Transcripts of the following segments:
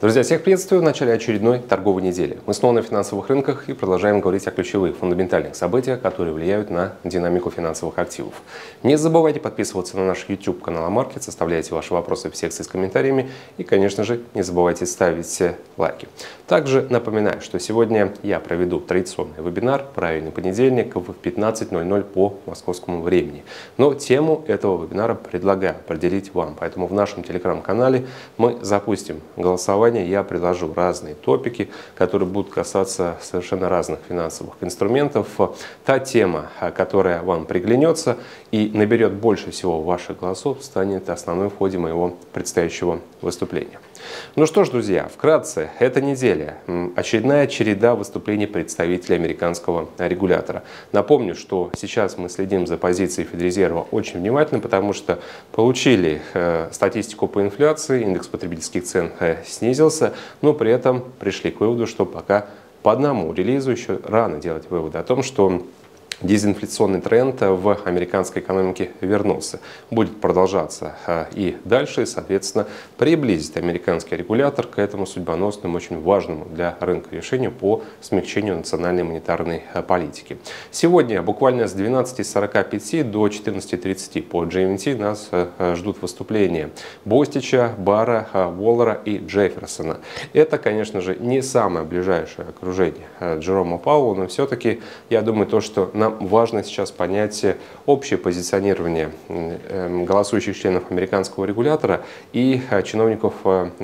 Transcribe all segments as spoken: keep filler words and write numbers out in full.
Друзья, всех приветствую в начале очередной торговой недели. Мы снова на финансовых рынках и продолжаем говорить о ключевых фундаментальных событиях, которые влияют на динамику финансовых активов. Не забывайте подписываться на наш YouTube канал Амаркет, оставляйте ваши вопросы в секции с комментариями и, конечно же, не забывайте ставить лайки. Также напоминаю, что сегодня я проведу традиционный вебинар «Правильный понедельник» в пятнадцать ноль ноль по московскому времени. Но тему этого вебинара предлагаю определить вам, поэтому в нашем телеграм-канале мы запустим голосование. Я предложу разные топики, которые будут касаться совершенно разных финансовых инструментов. Та тема, которая вам приглянется и наберет больше всего ваших голосов, станет основной в ходе моего предстоящего выступления. Ну что ж, друзья, вкратце, эта неделя очередная череда выступлений представителей американского регулятора. Напомню, что сейчас мы следим за позицией Федрезерва очень внимательно, потому что получили э, статистику по инфляции, индекс потребительских цен э, снизился, но при этом пришли к выводу, что пока по одному релизу еще рано делать выводы о том, что дезинфляционный тренд в американской экономике вернулся. Будет продолжаться и дальше, и, соответственно, приблизит американский регулятор к этому судьбоносному, очень важному для рынка решению по смягчению национальной монетарной политики. Сегодня буквально с двенадцати сорока пяти до четырнадцати тридцати по джи эм ти нас ждут выступления Бостича, Барра, Уоллера и Джефферсона. Это, конечно же, не самое ближайшее окружение Джерома Пауэлла, но все-таки я думаю, то, что нам важно сейчас понять общее позиционирование голосующих членов американского регулятора и чиновников,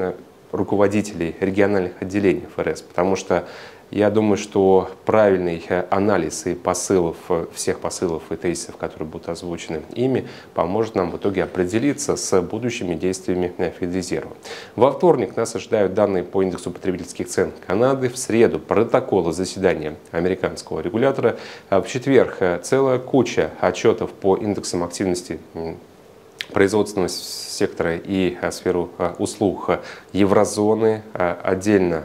руководителей региональных отделений эф эр эс, потому что я думаю, что правильный анализ и посылов, всех посылов и тезисов, которые будут озвучены ими, поможет нам в итоге определиться с будущими действиями Федрезерва. Во вторник нас ожидают данные по индексу потребительских цен Канады, в среду протоколы заседания американского регулятора, в четверг целая куча отчетов по индексам активности производственного сектора и сферу услуг еврозоны, отдельно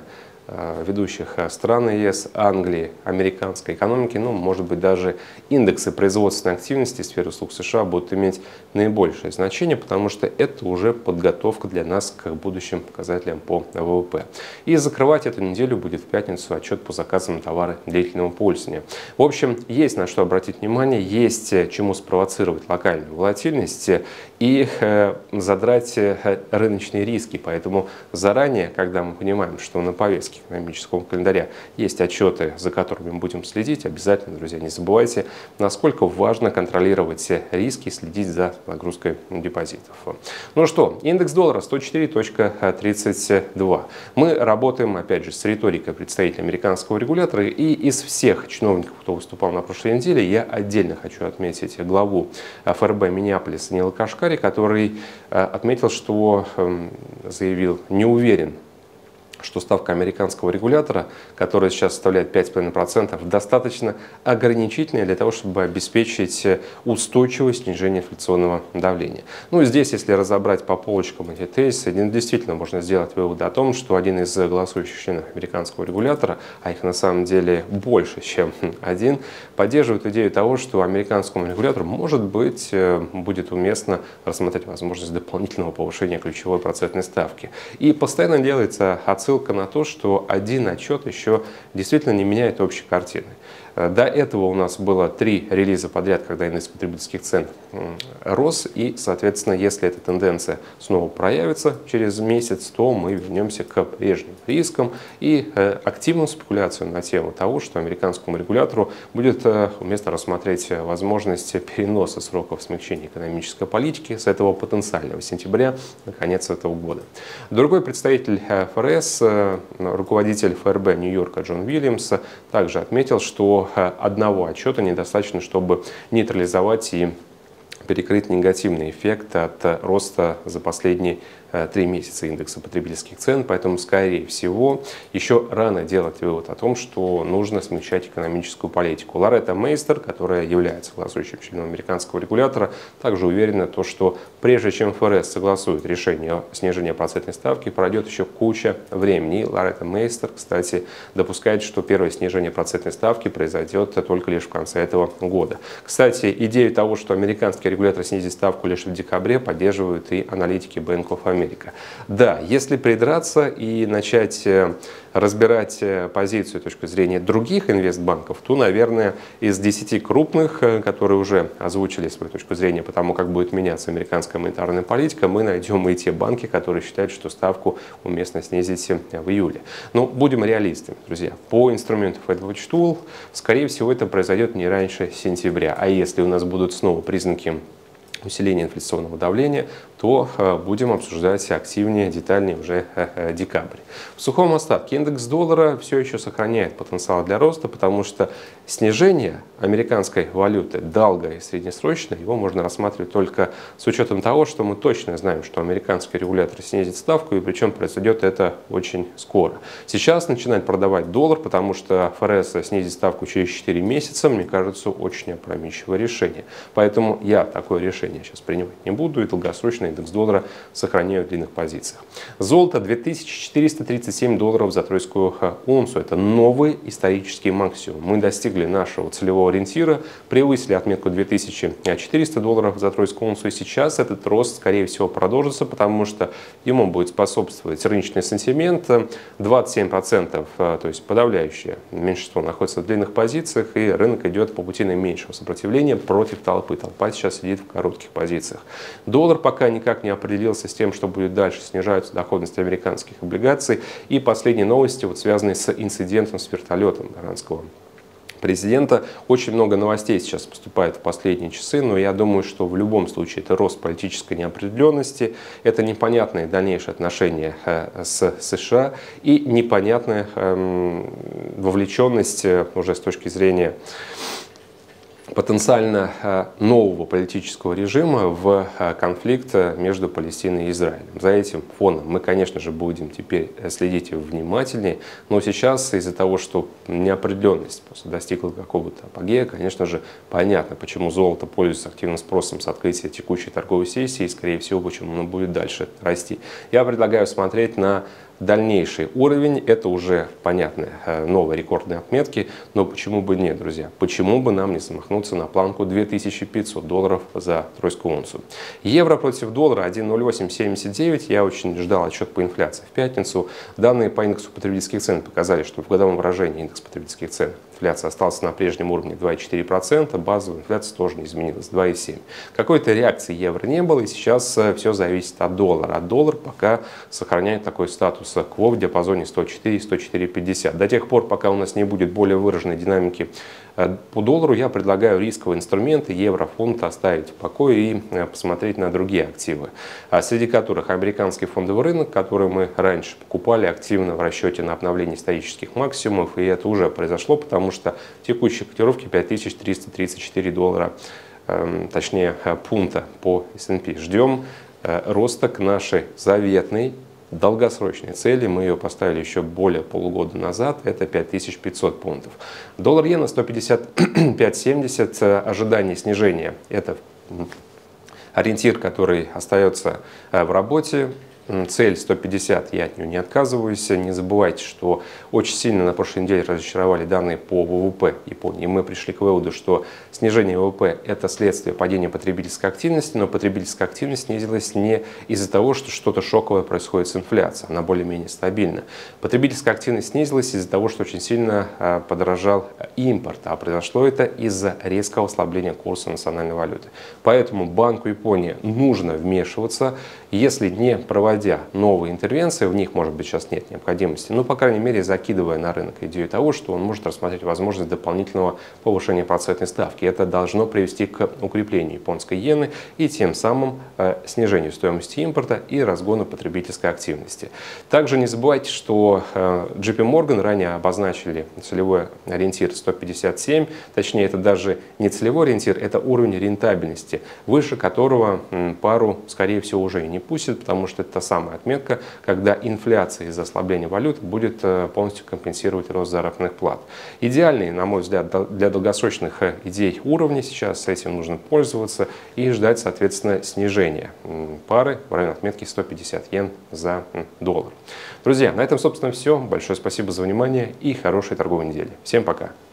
ведущих стран е эс, Англии, американской экономики, ну, может быть, даже индексы производственной активности сферы услуг США будут иметь наибольшее значение, потому что это уже подготовка для нас к будущим показателям по вэ вэ пэ. И закрывать эту неделю будет в пятницу отчет по заказам на товары длительного пользования. В общем, есть на что обратить внимание, есть чему спровоцировать локальную волатильность и задрать рыночные риски. Поэтому заранее, когда мы понимаем, что на повестке экономического календаря есть отчеты, за которыми мы будем следить, обязательно, друзья, не забывайте, насколько важно контролировать риски и следить за нагрузкой депозитов. Ну что, индекс доллара сто четыре тридцать два. Мы работаем, опять же, с риторикой представителей американского регулятора, и из всех чиновников, кто выступал на прошлой неделе, я отдельно хочу отметить главу эф эр бэ Миннеаполиса Нила Кашкари, который отметил, что заявил, не уверен, что ставка американского регулятора, которая сейчас составляет пять и пять десятых процента, достаточно ограничительная для того, чтобы обеспечить устойчивое снижение инфляционного давления. Ну и здесь, если разобрать по полочкам эти тезисы, действительно можно сделать вывод о том, что один из голосующих членов американского регулятора, а их на самом деле больше, чем один, поддерживает идею того, что американскому регулятору, может быть, будет уместно рассмотреть возможность дополнительного повышения ключевой процентной ставки. И постоянно делается отсылка Ссылка на то, что один отчет еще действительно не меняет общей картины. До этого у нас было три релиза подряд, когда индекс потребительских цен рос, и, соответственно, если эта тенденция снова проявится через месяц, то мы вернемся к прежним рискам и активную спекуляцию на тему того, что американскому регулятору будет уместно рассмотреть возможность переноса сроков смягчения экономической политики с этого потенциального сентября на конец этого года. Другой представитель эф эр эс, руководитель эф эр бэ Нью-Йорка Джон Уильямс, также отметил, что одного отчета недостаточно, чтобы нейтрализовать и перекрыть негативный эффект от роста за последние три месяца индекса потребительских цен, поэтому, скорее всего, еще рано делать вывод о том, что нужно смягчать экономическую политику. Лоретта Мейстер, которая является голосующим членом американского регулятора, также уверена, то, что прежде чем эф эр эс согласует решение о снижении процентной ставки, пройдет еще куча времени. И Лоретта Мейстер, кстати, допускает, что первое снижение процентной ставки произойдет только лишь в конце этого года. Кстати, идею того, что американский американский регулятор снизит ставку лишь в декабре, поддерживают и аналитики Bank of America. Да, если придраться и начать разбирать позицию с точки зрения других инвестбанков, то, наверное, из десяти крупных, которые уже озвучили свою точку зрения по тому, как будет меняться американская монетарная политика, мы найдем и те банки, которые считают, что ставку уместно снизить в июле. Но будем реалистами, друзья. По инструменту FedWatch Tool, скорее всего, это произойдет не раньше сентября. А если у нас будут снова признаки усиления инфляционного давления, то будем обсуждать активнее, детальнее уже декабрь. В сухом остатке индекс доллара все еще сохраняет потенциал для роста, потому что снижение американской валюты долгое и среднесрочное его можно рассматривать только с учетом того, что мы точно знаем, что американский регулятор снизит ставку, и причем произойдет это очень скоро. Сейчас начинать продавать доллар, потому что ФРС снизит ставку через четыре месяца, мне кажется, очень опрометчивое решение. Поэтому я такое решение сейчас принимать не буду, и долгосрочно индекс доллара сохраняю в длинных позициях. Золото две тысячи четыреста тридцать семь долларов за тройскую унцию. Это новый исторический максимум. Мы достигли нашего целевого ориентира, превысили отметку две тысячи четыреста долларов за тройскую унцию. И сейчас этот рост, скорее всего, продолжится, потому что ему будет способствовать рыночный сентимент. двадцать семь процентов, то есть подавляющее меньшинство, находится в длинных позициях, и рынок идет по пути наименьшего сопротивления против толпы. Толпа сейчас сидит в коротких позициях. Доллар пока никак не определился с тем, что будет дальше. Снижаются доходности американских облигаций. И последние новости, вот, связанные с инцидентом с вертолетом иранского президента. Очень много новостей сейчас поступает в последние часы, но я думаю, что в любом случае это рост политической неопределенности, это непонятные дальнейшие отношения с США и непонятная вовлеченность уже с точки зрения потенциально нового политического режима в конфликт между Палестиной и Израилем. За этим фоном мы, конечно же, будем теперь следить внимательнее, но сейчас из-за того, что неопределенность достигла какого-то апогея, конечно же, понятно, почему золото пользуется активным спросом с открытия текущей торговой сессии и, скорее всего, почему оно будет дальше расти. Я предлагаю смотреть на дальнейший уровень. Это уже понятные новые рекордные отметки, но почему бы нет, друзья? Почему бы нам не замахнуться на планку две тысячи пятьсот долларов за тройскую унцию? Евро против доллара один ноль восемь семьдесят девять. Я очень ждал отчет по инфляции в пятницу. Данные по индексу потребительских цен показали, что в годовом выражении индекс потребительских цен инфляция остался на прежнем уровне два и четыре десятых процента, базовая инфляция тоже не изменилась, два и семь десятых процента. Какой-то реакции евро не было, и сейчас все зависит от доллара. А доллар пока сохраняет такой статус кво в диапазоне сто четыре — сто четыре пятьдесят. До тех пор, пока у нас не будет более выраженной динамики по доллару, я предлагаю рисковые инструменты, евро, фунт оставить в покое и посмотреть на другие активы, среди которых американский фондовый рынок, который мы раньше покупали активно в расчете на обновление исторических максимумов, и это уже произошло, потому что текущие котировки пять тысяч триста тридцать четыре доллара, точнее пункта по эс энд пи. Ждем роста к нашей заветной долгосрочной цели. Мы ее поставили еще более полугода назад. Это пять тысяч пятьсот пунктов. Доллар-иена сто пятьдесят пять семьдесят. Ожидание снижения. Это ориентир, который остается в работе. Цель сто пятьдесят, я от нее не отказываюсь. Не забывайте, что очень сильно на прошлой неделе разочаровали данные по вэ вэ пэ Японии. Мы пришли к выводу, что снижение вэ вэ пэ – это следствие падения потребительской активности, но потребительская активность снизилась не из-за того, что что-то шоковое происходит с инфляцией, она более-менее стабильна. Потребительская активность снизилась из-за того, что очень сильно подорожал импорт, а произошло это из-за резкого ослабления курса национальной валюты. Поэтому Банку Японии нужно вмешиваться, если не проводя новые интервенции, в них, может быть, сейчас нет необходимости, но, по крайней мере, закидывая на рынок идею того, что он может рассмотреть возможность дополнительного повышения процентной ставки. Это должно привести к укреплению японской иены и тем самым э, снижению стоимости импорта и разгону потребительской активности. Также не забывайте, что э, джей пи Morgan ранее обозначили целевой ориентир сто пятьдесят семь, точнее, это даже не целевой ориентир, это уровень рентабельности, выше которого м, пару, скорее всего, уже и не пустят, потому что это та самая отметка, когда инфляция из-за ослабления валют будет полностью компенсировать рост заработных плат. Идеальный, на мой взгляд, для долгосрочных идей уровни сейчас, с этим нужно пользоваться и ждать, соответственно, снижения пары в районе отметки сто пятьдесят йен за доллар. Друзья, на этом, собственно, все. Большое спасибо за внимание и хорошей торговой недели. Всем пока!